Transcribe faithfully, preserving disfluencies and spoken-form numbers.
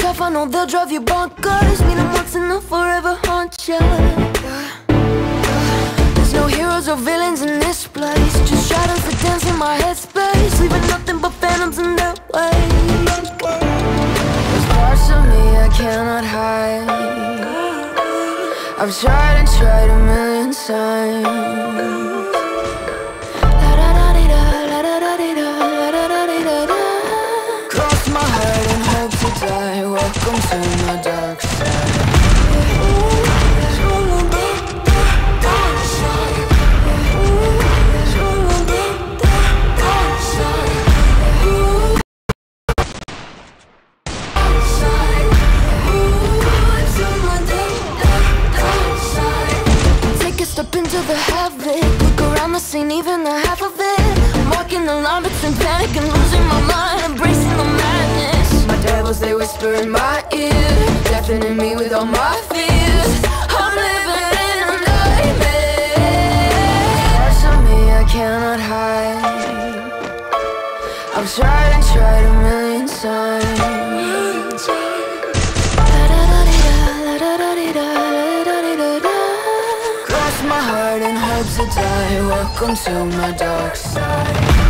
tough, I know they'll drive you bonkers. Meet them once and they'll forever haunt you. There's no heroes or villains in this place, just shadows that dance in my headspace, leaving nothing but phantoms in their way. There's parts of me I cannot hide. I've tried and tried a million times. Cross my heart and hope to die. Welcome to my dark side. Step into the havoc, look around the scene, even the half of it. I'm walking the line between panic and losing my mind, embracing the madness. My devils, they whisper in my ear, deafening me with all my fears. I'm living in a nightmare. Parts of me I cannot hide. I've tried and tried a million times. My heart and hope to die. Welcome to my dark side.